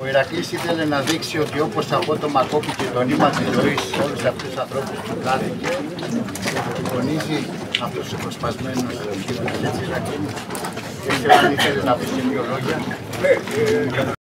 Ο Ηρακλής ήθελε να δείξει ότι όπως απότομα κόπηκε το νήμα της ζωής σε όλους αυτούς τους ανθρώπους που χάθηκε, τονίζει αυτούς τους προσπασμένους γύρω της Ηρακλή. Δεν ξέρω αν ήθελε να πει και δύο λόγια.